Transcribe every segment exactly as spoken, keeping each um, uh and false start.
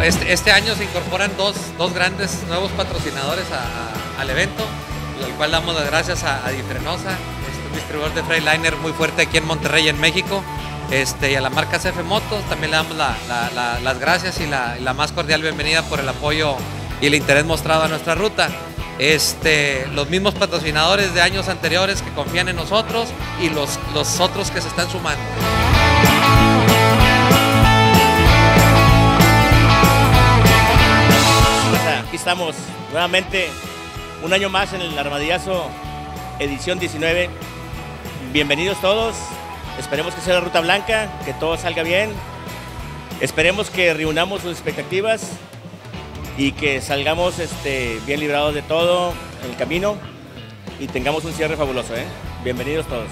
este, este año se incorporan dos, dos grandes nuevos patrocinadores a, a, al evento, al cual damos las gracias a, a Difrenosa, este, un distribuidor de Freightliner muy fuerte aquí en Monterrey, en México, este, y a la marca C F Motos también le damos la, la, la, las gracias y la, la más cordial bienvenida por el apoyo y el interés mostrado a nuestra ruta. Este, los mismos patrocinadores de años anteriores que confían en nosotros y los, los otros que se están sumando. Aquí estamos nuevamente un año más en el Armadillazo edición diecinueve. Bienvenidos todos, esperemos que sea la ruta blanca, que todo salga bien, esperemos que reunamos sus expectativas y que salgamos este, bien librados de todo en el camino y tengamos un cierre fabuloso, ¿eh? Bienvenidos todos.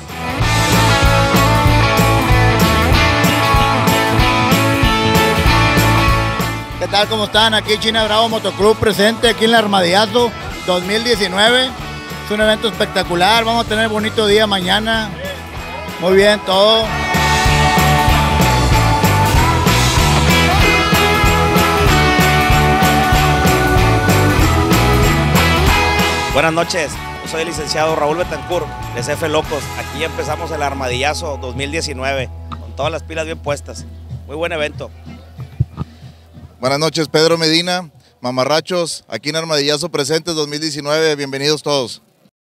¿Qué tal? ¿Cómo están? Aquí China Bravo Motoclub presente aquí en el Armadillazo dos mil diecinueve. Es un evento espectacular, vamos a tener bonito día mañana. Muy bien, todo. Buenas noches, yo soy el licenciado Raúl Betancourt de C F Locos. Aquí ya empezamos el Armadillazo dos mil diecinueve con todas las pilas bien puestas. Muy buen evento. Buenas noches, Pedro Medina, Mamarrachos, aquí en Armadillazo Presentes dos mil diecinueve, bienvenidos todos.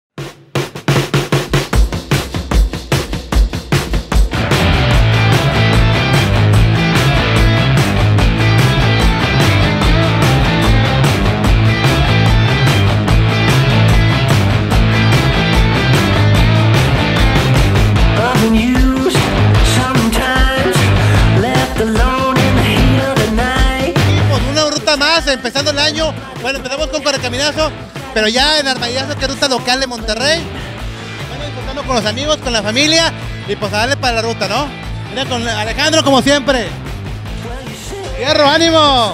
Más, empezando el año, bueno, empezamos con Correcaminazo, pero ya en Armadillazo, que es ruta local de Monterrey, bueno, disfrutando con los amigos, con la familia, y pues a darle para la ruta, ¿no? Mira, con Alejandro como siempre. ¡Hierro, ánimo!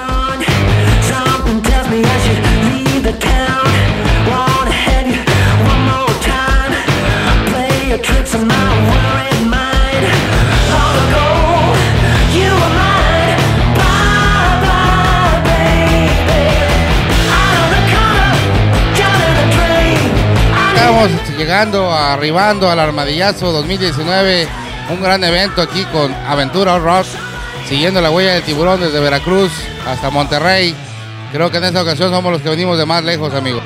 Estamos llegando, arribando al Armadillazo dos mil diecinueve, un gran evento aquí con Aventura Off-Road, siguiendo la huella del tiburón desde Veracruz hasta Monterrey. Creo que en esta ocasión somos los que venimos de más lejos, amigos.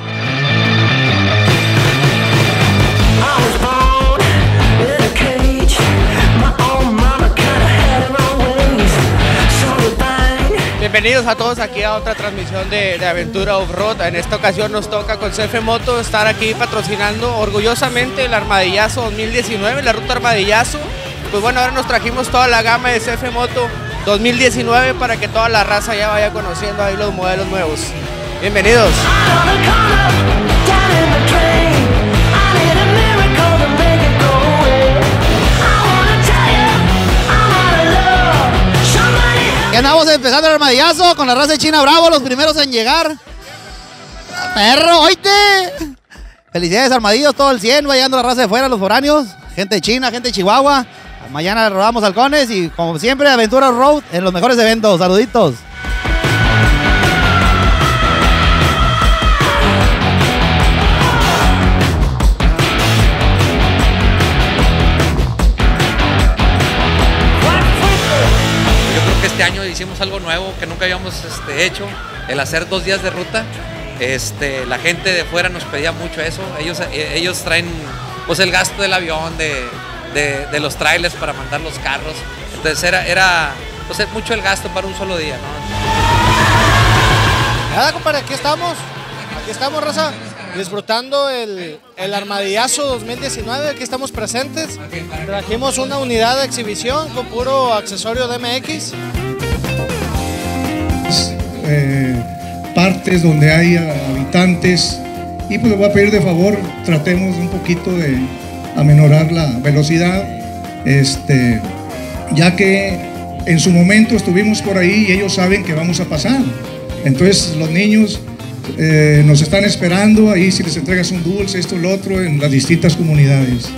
Bienvenidos a todos aquí a otra transmisión de, de Aventura Off-Road. En esta ocasión nos toca con C F Moto estar aquí patrocinando orgullosamente el Armadillazo dos mil diecinueve, la ruta Armadillazo. Pues bueno, ahora nos trajimos toda la gama de C F Moto dos mil diecinueve para que toda la raza ya vaya conociendo ahí los modelos nuevos. Bienvenidos. Ya andamos empezando el Armadillazo con la raza de China Bravo, los primeros en llegar. ¡Perro, oíste! Felicidades, Armadillos, todo el cien, va llegando la raza de fuera, los foráneos, gente de China, gente de Chihuahua. Mañana rodamos halcones y como siempre, Aventura Road en los mejores eventos. Saluditos. Este año hicimos algo nuevo que nunca habíamos este, hecho, el hacer dos días de ruta. Este, la gente de fuera nos pedía mucho eso. Ellos, ellos traen pues, el gasto del avión, de, de, de los trailers para mandar los carros. Entonces era, era pues, mucho el gasto para un solo día, ¿no? Nada, compadre, aquí estamos. Aquí estamos, raza, disfrutando el, el Armadillazo dos mil diecinueve. Aquí estamos presentes. Trajimos una unidad de exhibición con puro accesorio de M X. Eh, partes donde hay habitantes y pues les voy a pedir de favor, tratemos un poquito de aminorar la velocidad, este, ya que en su momento estuvimos por ahí y ellos saben que vamos a pasar. Entonces los niños eh, nos están esperando ahí, si les entregas un dulce, esto, lo otro, en las distintas comunidades.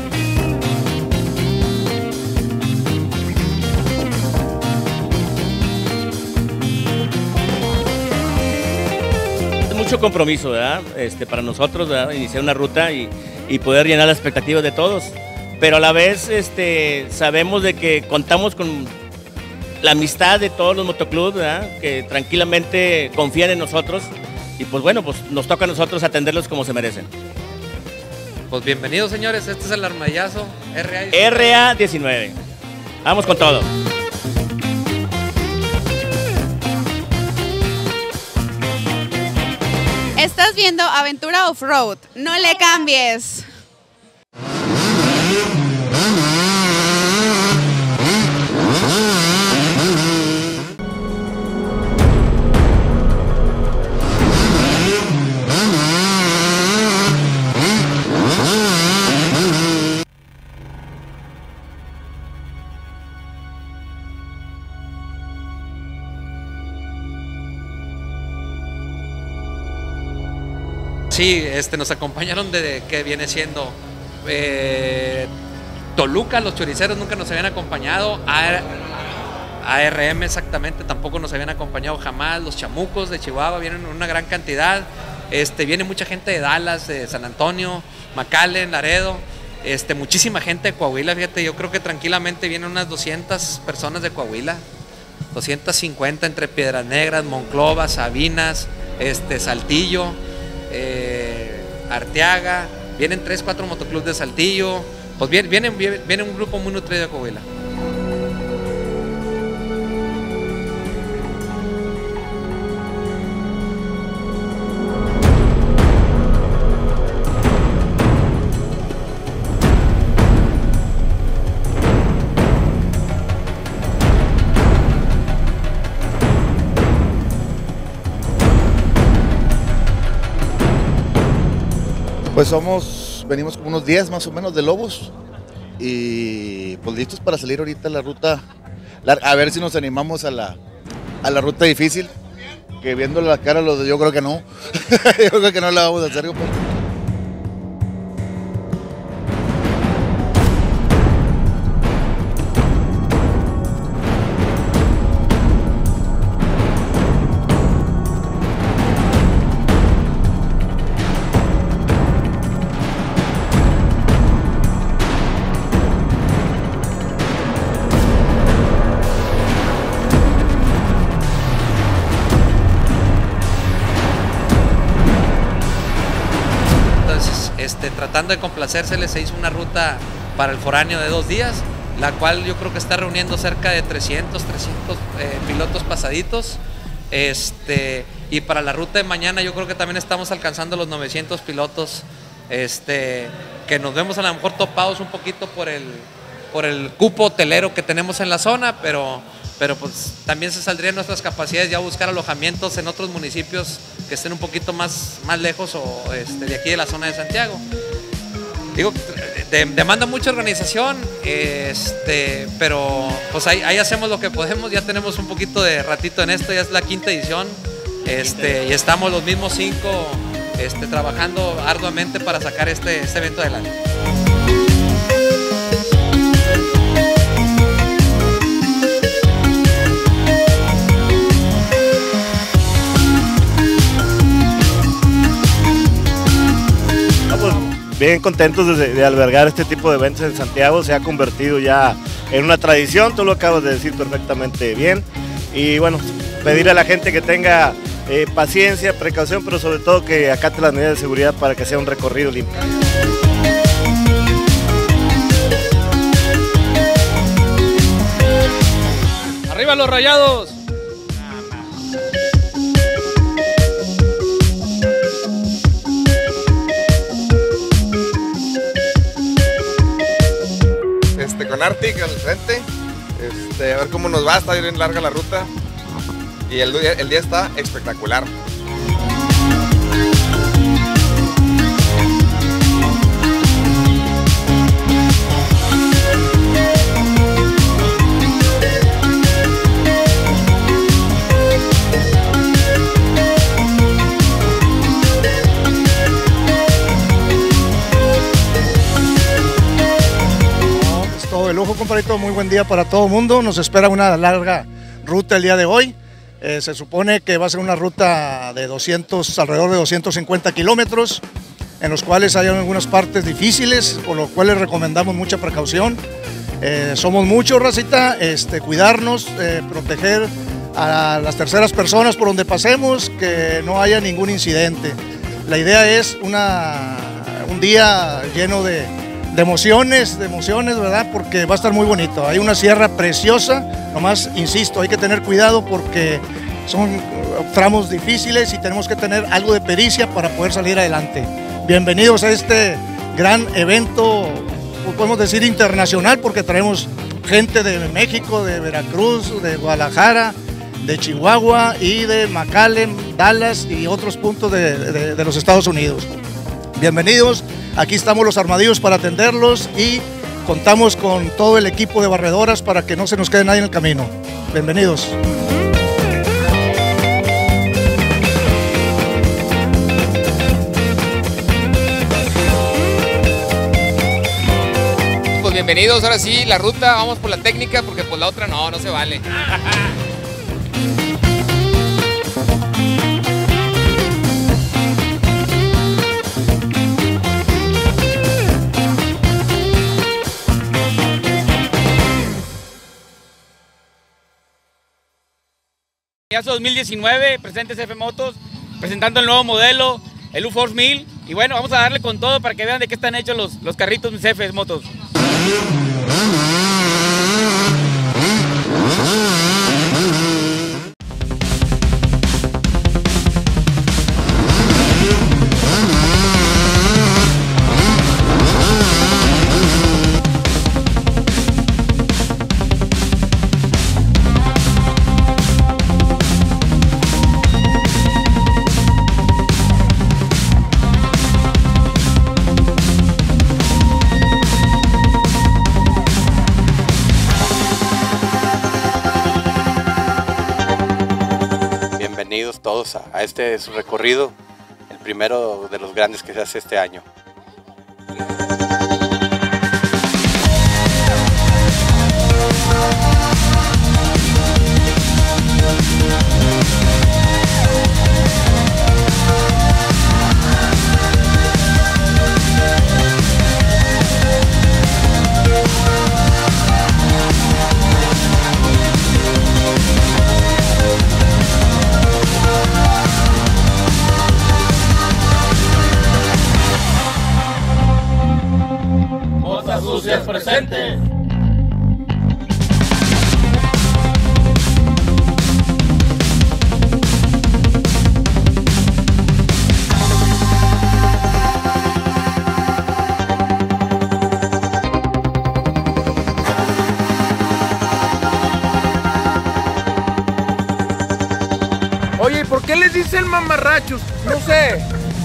mucho compromiso, ¿verdad? Este, para nosotros, ¿verdad? Iniciar una ruta y, y poder llenar las expectativas de todos. Pero a la vez este, sabemos de que contamos con la amistad de todos los motoclubs, ¿verdad? Que tranquilamente confían en nosotros y pues bueno, pues nos toca a nosotros atenderlos como se merecen. Pues bienvenidos, señores, este es el Armadillazo R A R A diecinueve. Vamos con todo. Estás viendo Aventura Off-Road, no le cambies. Sí, este, nos acompañaron de que viene siendo eh, Toluca, los choriceros nunca nos habían acompañado, A R M exactamente tampoco nos habían acompañado jamás, los chamucos de Chihuahua vienen una gran cantidad, este, viene mucha gente de Dallas, de San Antonio, McAllen, Laredo, este, muchísima gente de Coahuila, fíjate, yo creo que tranquilamente vienen unas doscientas personas de Coahuila, doscientas cincuenta entre Piedras Negras, Monclova, Sabinas, este, Saltillo, Eh, Arteaga, vienen tres, cuatro motoclubs de Saltillo, pues viene, viene, viene un grupo muy nutrido de Coahuila. Pues somos, venimos como unos diez más o menos de Lobos y pues listos para salir ahorita a la ruta, a ver si nos animamos a la, a la ruta difícil, que viendo la cara los de yo creo que no, yo creo que no la vamos a hacer. Pues. Este, tratando de complacérseles, se hizo una ruta para el foráneo de dos días, la cual yo creo que está reuniendo cerca de trescientos, trescientos eh, pilotos pasaditos. Este, y para la ruta de mañana yo creo que también estamos alcanzando los novecientos pilotos, este, que nos vemos a lo mejor topados un poquito por el, por el cupo hotelero que tenemos en la zona, pero, pero pues también se saldrían nuestras capacidades ya a buscar alojamientos en otros municipios que estén un poquito más, más lejos o este, de aquí de la zona de Santiago. Digo, de, demanda mucha organización, este, pero pues ahí, ahí hacemos lo que podemos, ya tenemos un poquito de ratito en esto, ya es la quinta edición, este, y estamos los mismos cinco este, trabajando arduamente para sacar este, este evento adelante. Bien contentos de, de albergar este tipo de eventos en Santiago, se ha convertido ya en una tradición, tú lo acabas de decir perfectamente bien, y bueno, pedirle a la gente que tenga eh, paciencia, precaución, pero sobre todo que acate las medidas de seguridad para que sea un recorrido limpio. ¡Arriba los Rayados! Con Arctic al frente, este, a ver cómo nos va, está bien larga la ruta y el día, el día está espectacular. De lujo, compadrito, muy buen día para todo el mundo. Nos espera una larga ruta el día de hoy. Eh, se supone que va a ser una ruta de doscientos, alrededor de doscientos cincuenta kilómetros, en los cuales hay algunas partes difíciles, por lo cual les recomendamos mucha precaución. Eh, somos muchos, racita, este, cuidarnos, eh, proteger a las terceras personas por donde pasemos, que no haya ningún incidente. La idea es una, un día lleno de, de emociones, de emociones, ¿verdad? Porque va a estar muy bonito. Hay una sierra preciosa, nomás insisto, hay que tener cuidado porque son tramos difíciles y tenemos que tener algo de pericia para poder salir adelante. Bienvenidos a este gran evento, podemos decir internacional, porque traemos gente de México, de Veracruz, de Guadalajara, de Chihuahua y de McAllen, Dallas y otros puntos de, de, de los Estados Unidos. Bienvenidos, aquí estamos los armadillos para atenderlos y contamos con todo el equipo de barredoras para que no se nos quede nadie en el camino. Bienvenidos. Pues bienvenidos, ahora sí, la ruta, vamos por la técnica porque pues la otra no, no se vale. dos mil diecinueve, presente C F Motos, presentando el nuevo modelo, el U Force mil, y bueno, vamos a darle con todo para que vean de qué están hechos los, los carritos C F Motos. Bienvenidos todos a, a este su recorrido, el primero de los grandes que se hace este año. Sucias presente. Oye, ¿por qué les dicen mamarrachos? No sé.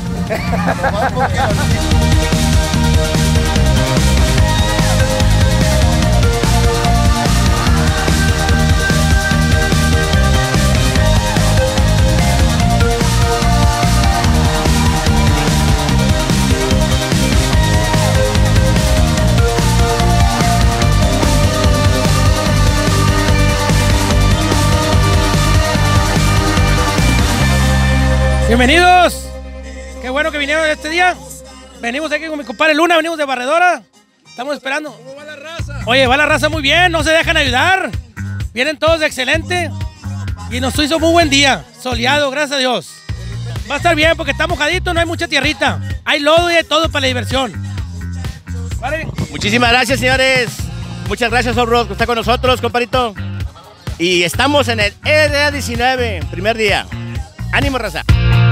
Bienvenidos, qué bueno que vinieron este día. Venimos aquí con mi compadre Luna, venimos de barredora. Estamos esperando. ¿Cómo va la raza? Oye, va la raza muy bien, no se dejan ayudar. Vienen todos de excelente. Y nos hizo muy buen día, soleado, gracias a Dios. Va a estar bien porque está mojadito, no hay mucha tierrita. Hay lodo y de todo para la diversión. ¿Vale? Muchísimas gracias, señores. Muchas gracias, Off-Road, que está con nosotros, compadrito. Y estamos en el R A diecinueve, primer día. ¡Ánimo, raza!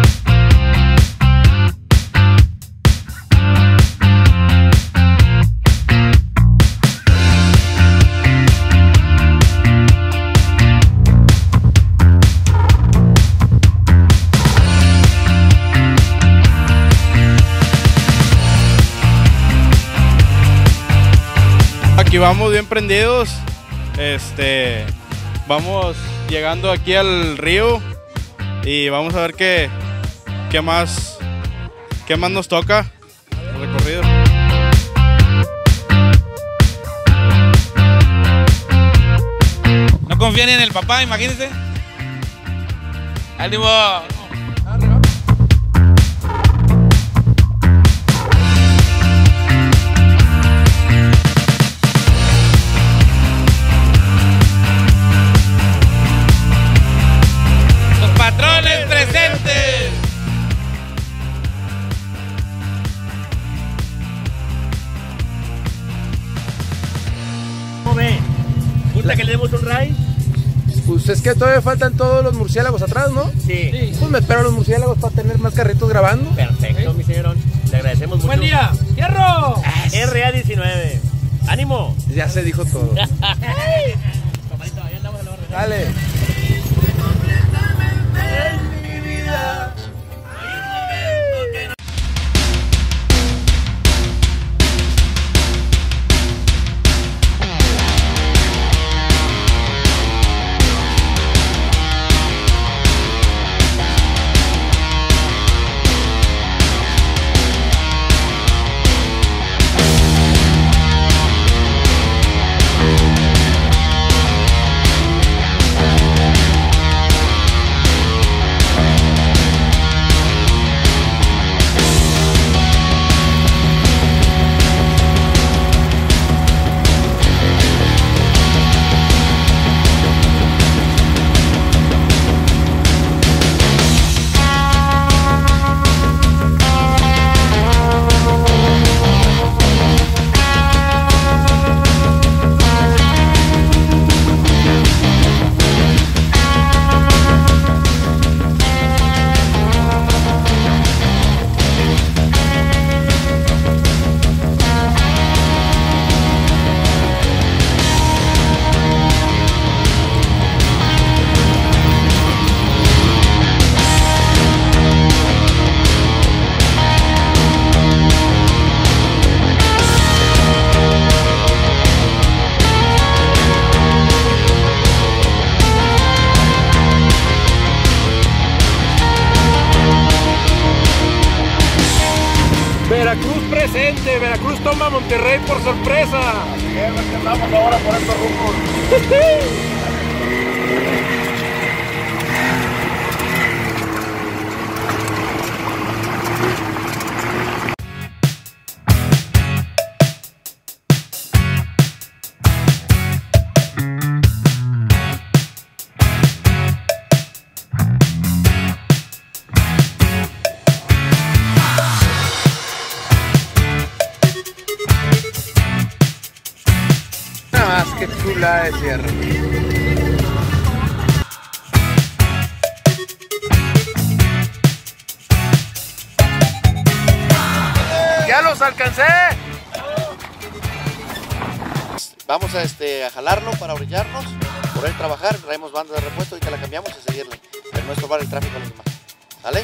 Aquí vamos bien prendidos, este, vamos llegando aquí al río y vamos a ver qué, qué más, qué más nos toca el recorrido. No confían en el papá, imagínense. ¡Ánimo! Los patrones presentes. ¿Cómo ve? ¿Gusta que le demos un ray? Pues es que todavía faltan todos los murciélagos atrás, ¿no? Sí. Pues me espero a los murciélagos para tener más carritos grabando. Perfecto, mi señorón. Le agradecemos mucho. Buen día. ¡Fierro! R A diecinueve. ¡Ánimo! Ya se dijo todo. Dale. Veracruz presente, Veracruz toma a Monterrey por sorpresa. Así es, aquí andamos ahora por estos rumbos. Qué chula de cierre. ¡Ya los alcancé! Vamos a, este, a jalarlo para orillarnos, por él trabajar, traemos banda de repuesto y que la cambiamos y seguirle. Pero no estorbar el tráfico a los demás. ¿Sale?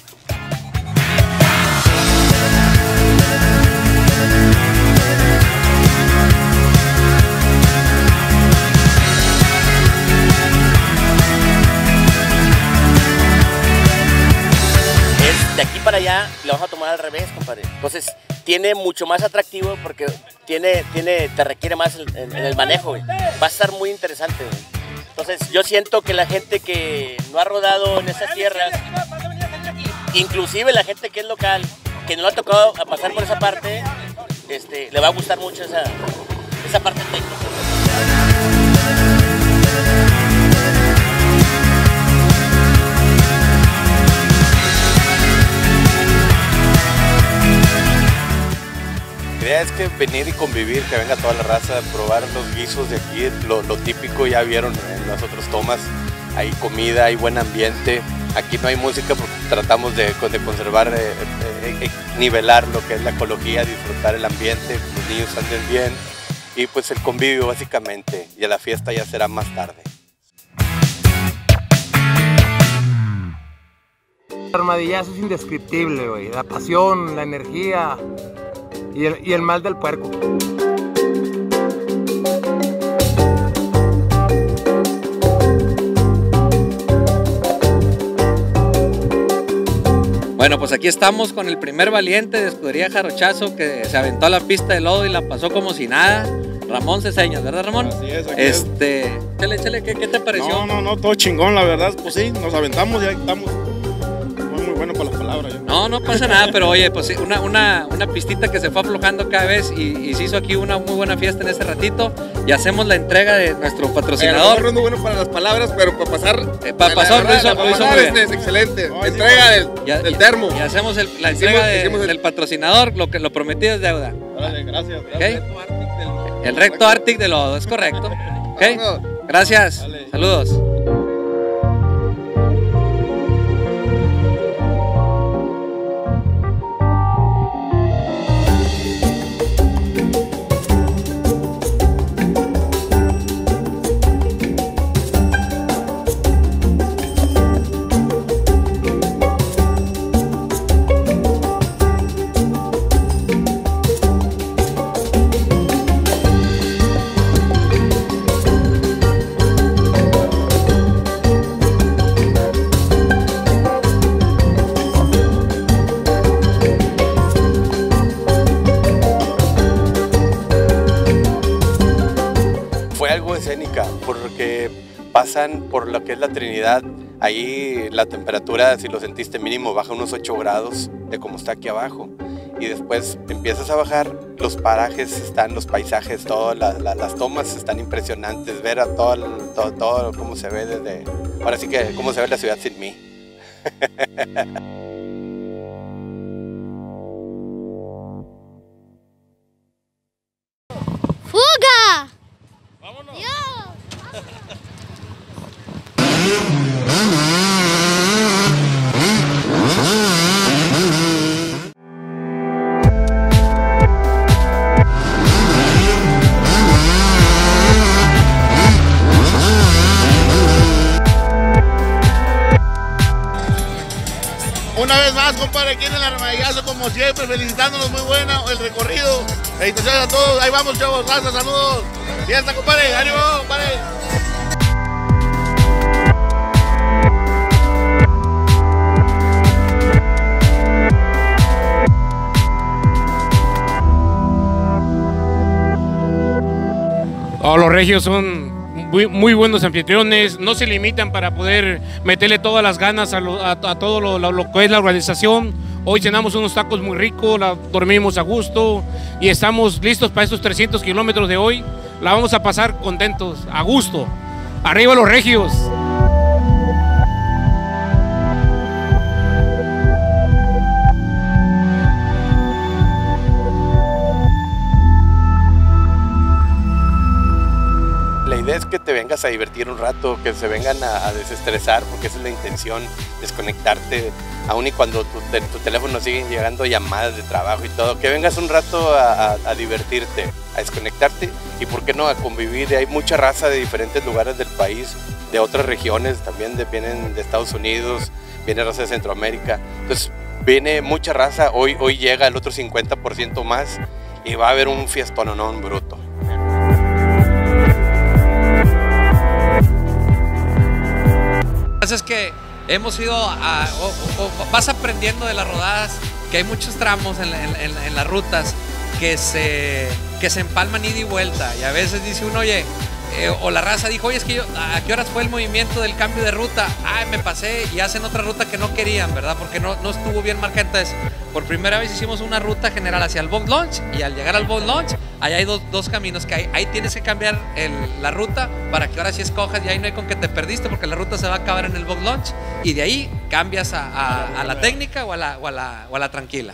De aquí para allá lo vamos a tomar al revés, compadre. Entonces tiene mucho más atractivo porque tiene, tiene, te requiere más en, en, en el manejo, güey. Va a estar muy interesante, güey. Entonces yo siento que la gente que no ha rodado en esas tierras, inclusive la gente que es local, que no le ha tocado a pasar por esa parte, este, le va a gustar mucho esa, esa parte técnica. La idea es que venir y convivir, que venga toda la raza, probar los guisos de aquí, lo, lo típico ya vieron en las otras tomas, hay comida, hay buen ambiente, aquí no hay música porque tratamos de, de conservar, eh, eh, eh, nivelar lo que es la ecología, disfrutar el ambiente, que los niños anden bien y pues el convivio básicamente, y la fiesta ya será más tarde. El armadillazo es indescriptible, güey, la pasión, la energía. Y el, y el mal del puerco. Bueno, pues aquí estamos con el primer valiente de Escudería Jarochazo que se aventó a la pista de lodo y la pasó como si nada. Ramón Ceseñas, ¿verdad, Ramón? Así es, aquí Este, échale, échale, ¿qué, ¿qué te pareció? No, no, no, todo chingón, la verdad, pues sí, nos aventamos y ahí estamos. Muy, muy bueno con las palabras. ¿eh? No, no pasa nada, pero oye, pues una, una, una pistita que se fue aflojando cada vez y, y se hizo aquí una muy buena fiesta en ese ratito y hacemos la entrega de nuestro Eh, patrocinador. no es muy bueno para las palabras, pero para pasar. Eh, para pasar, lo hizo, lo hizo muy bien. Es excelente. Entrega del, Ya- del ya- termo. Y hacemos el- la Hicimos- entrega de- hicimos el- del patrocinador, lo que lo prometido es deuda. Órale, gracias. ¿Ok? El recto Arctic de lodo, es correcto. ¿Ok? Gracias. Saludos. Fue algo escénica, porque pasan por lo que es la Trinidad, ahí la temperatura, si lo sentiste mínimo, baja unos ocho grados de como está aquí abajo, y después empiezas a bajar, los parajes están, los paisajes, todas la, la, las tomas están impresionantes, ver a todo, el, todo, todo cómo se ve desde, ahora sí que cómo se ve la ciudad sin mí. ¡Fuga! Una vez más, compadre, aquí en el Armadillazo, como siempre, felicitándonos, muy bueno el recorrido. Felicitaciones a todos, ahí vamos, chavos, raza, saludos. Fiesta, compadre, ánimo, compadre. Oh, los regios son muy, muy buenos anfitriones, no se limitan para poder meterle todas las ganas a, lo- a- a todo lo, lo- lo que es la organización. Hoy cenamos unos tacos muy ricos, la- dormimos a gusto y estamos listos para estos trescientos kilómetros de hoy. La vamos a pasar contentos, a gusto. Arriba los regios. La idea es que te vengas a divertir un rato, que se vengan a, a desestresar, porque esa es la intención, desconectarte, aun y cuando tu, te- tu teléfono siguen llegando llamadas de trabajo y todo, que vengas un rato a, a- a divertirte, a desconectarte y por qué no a convivir. Hay mucha raza de diferentes lugares del país, de otras regiones, también de- vienen de Estados Unidos, viene raza de Centroamérica, entonces viene mucha raza, hoy, hoy llega el otro cincuenta por ciento más y va a haber un fiestononón bruto. Lo que pasa es que hemos ido a, o, o- o vas aprendiendo de las rodadas, que hay muchos tramos en, la- en- en- en las rutas que se, que se empalman ida y vuelta. Y a veces dice uno, oye, eh, o la raza dijo, oye, es que yo, ¿a qué horas fue el movimiento del cambio de ruta? Ah, me pasé y hacen otra ruta que no querían, ¿verdad? Porque no, no estuvo bien marcada. Entonces, por primera vez hicimos una ruta general hacia el box launch y al llegar al box launch, ahí hay dos, dos caminos que hay. Ahí tienes que cambiar el- la ruta para que ahora sí escojas y ahí no hay con que te perdiste porque la ruta se va a acabar en el box launch y de ahí cambias a, a- a la técnica o a la, o a la, o a la tranquila.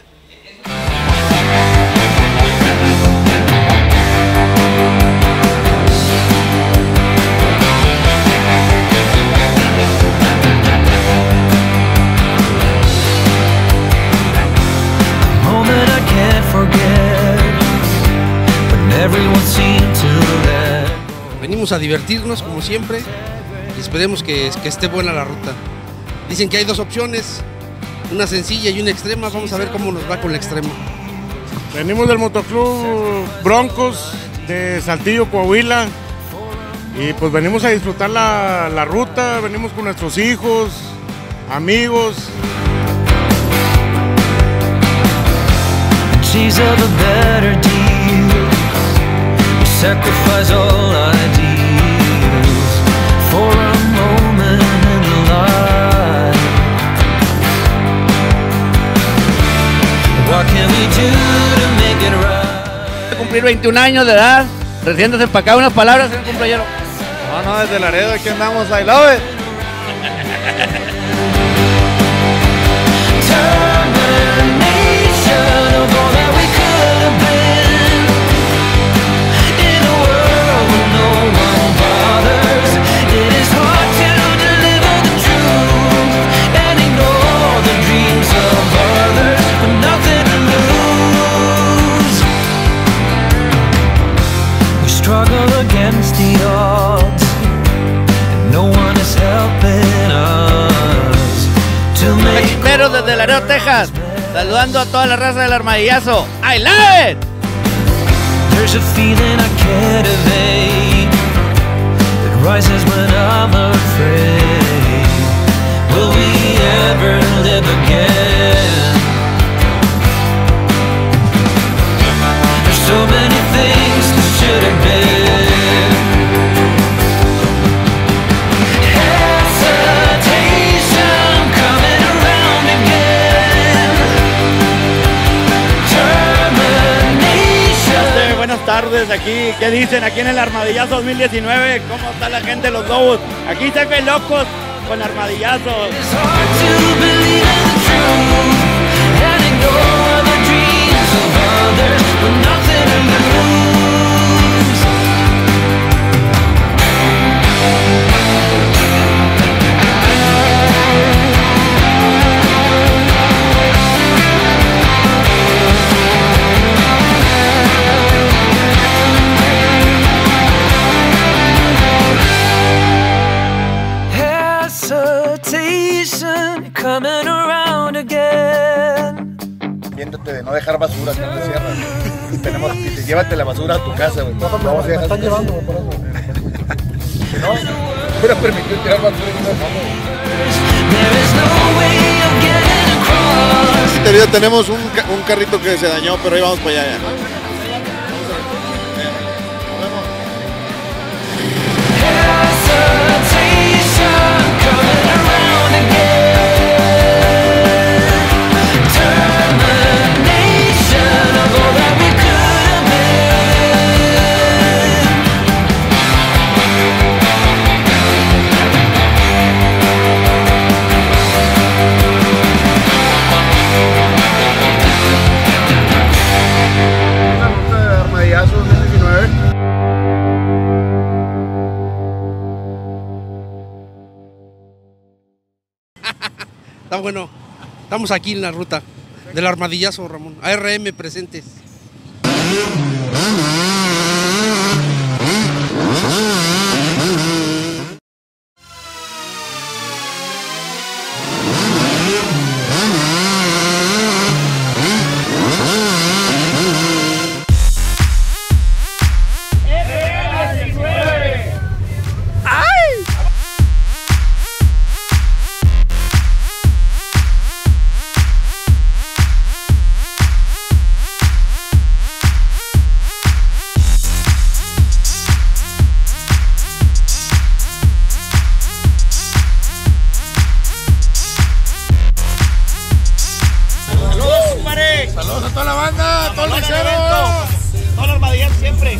Moment I can't forget, when everyone seemed to let. Venimos a divertirnos como siempre y esperemos que, que esté buena la ruta. Dicen que hay dos opciones, una sencilla y una extrema. Vamos a ver cómo nos va con la extrema. Venimos del Motoclub Broncos de Saltillo, Coahuila. Y pues venimos a disfrutar la, la ruta, venimos con nuestros hijos, amigos. She's of a better deal. sacrifice all ideals for a moment in life. What can we do to make it right? Cumplir veintiún años de edad, recién desempacado. Unas palabras, señor compañero. No, no, desde Laredo, aquí andamos, I love it. Struggle against the odds, and no one is helping us to make. Mexiqueros desde Laredo, Texas, saludando a toda la raza del Armadillazo. I love it. There's a feeling I can't evade that rises when I'm afraid. Will we ever live again? There's so many things that should have been. Hesitation coming around again. Termination. Buenas tardes, aquí, ¿qué dicen? Aquí en el Armadillazo dos mil diecinueve, ¿cómo está la gente de los Lobos? Aquí se ven locos con Armadillazo. Coming around again. Viéndote de no dejar basura cuando cierras. Tenemos, llévate la basura a tu casa, güey. No, no, me están llevando, por eso. Si no, hubiera permitido tirar basura y no dejamos. Ahorita tenemos un, un carrito que se dañó, pero ahí vamos para allá. Ya. Está bueno, estamos aquí en la ruta del Armadillazo, Ramón. A R M presentes. Saludos a toda la banda, a todo el mesero. Todo el Armadillazo siempre.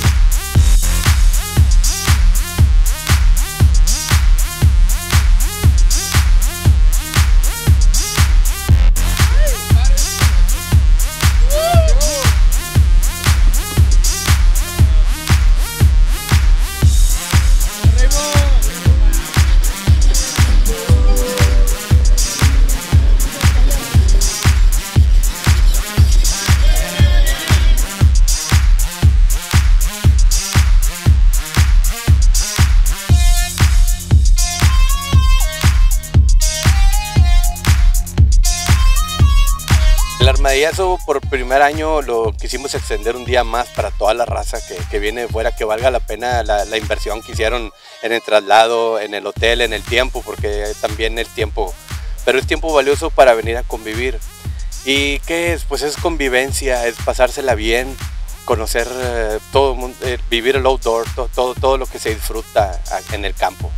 El Armadillazo por primer año lo quisimos extender un día más para toda la raza que, que viene de fuera, que valga la pena la, la inversión que hicieron en el traslado, en el hotel, en el tiempo, porque también el tiempo, pero es tiempo valioso para venir a convivir. ¿Y qué es? Pues es convivencia, es pasársela bien, conocer eh, todo el mundo, eh, vivir el outdoor, to, todo, todo lo que se disfruta en el campo.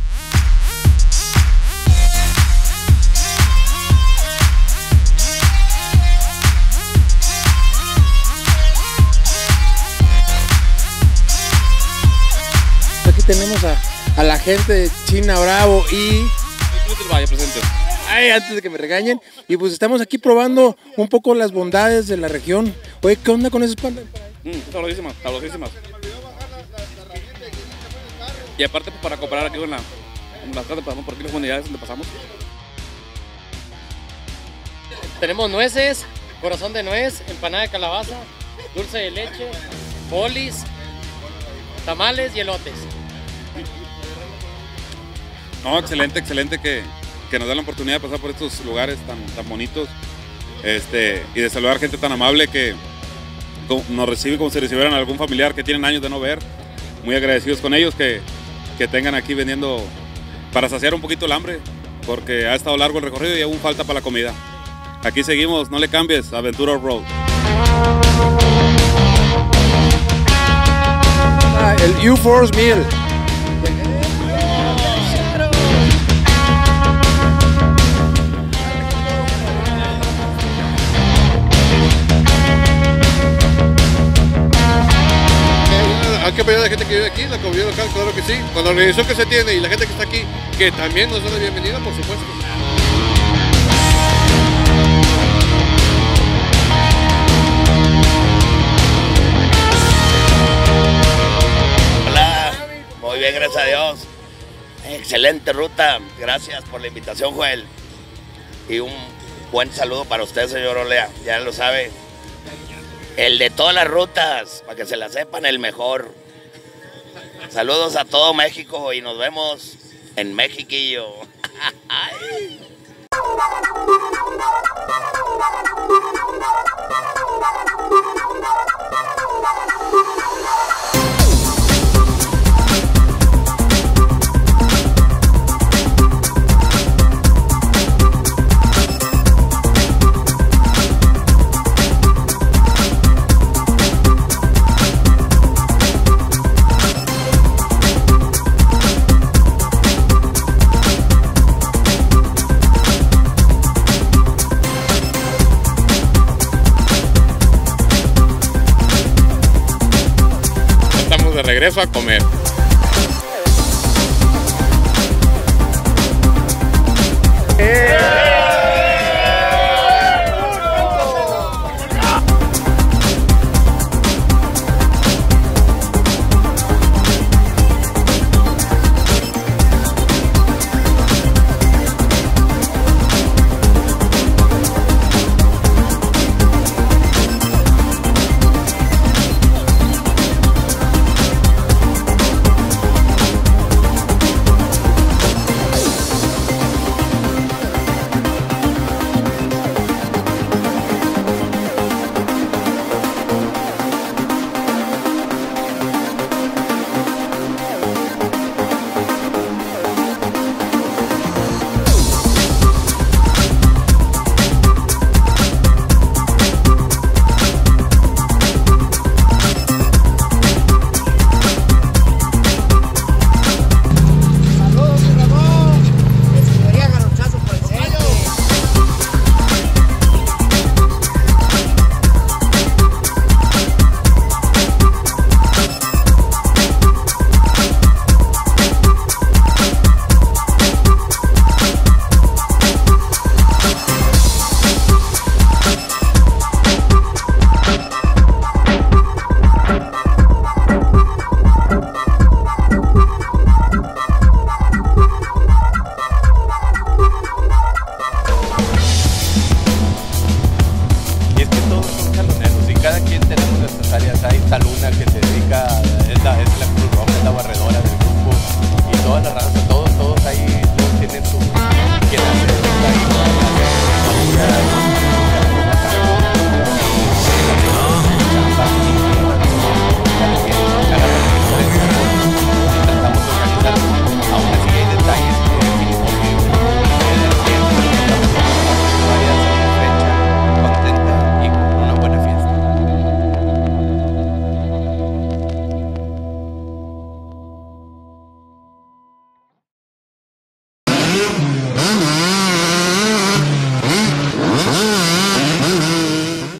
Aquí tenemos a, a la gente de China Bravo y... Vaya, presente. Ay, antes de que me regañen. Y pues estamos aquí probando un poco las bondades de la región. Oye, ¿qué onda con esas pandas? Mm, sabrosísimas, sabrosísimas. Y aparte pues, para cooperar aquí con la, con las casas, pasamos por aquí las comunidades donde pasamos. Tenemos nueces, corazón de nuez, empanada de calabaza, dulce de leche, bolis, tamales y elotes. No, excelente, excelente que, que nos da la oportunidad de pasar por estos lugares tan, tan bonitos este, y de saludar gente tan amable que nos recibe como si recibieran a algún familiar que tienen años de no ver. Muy agradecidos con ellos que, que tengan aquí vendiendo para saciar un poquito el hambre, porque ha estado largo el recorrido y aún falta para la comida. Aquí seguimos, no le cambies, Aventura Off-Road. Ah, el U-Force Meal. Hay que apoyar a la gente que vive aquí, la comunidad local, claro que sí. Con la organización que se tiene y la gente que está aquí, que también nos da la bienvenida, por supuesto. Hola, muy bien, gracias a Dios. Excelente ruta, gracias por la invitación, Joel. Y un buen saludo para usted, señor Olea, ya lo sabe. El de todas las rutas, para que se la sepan, el mejor. Saludos a todo México y nos vemos en Mexiquillo. Regreso a comer.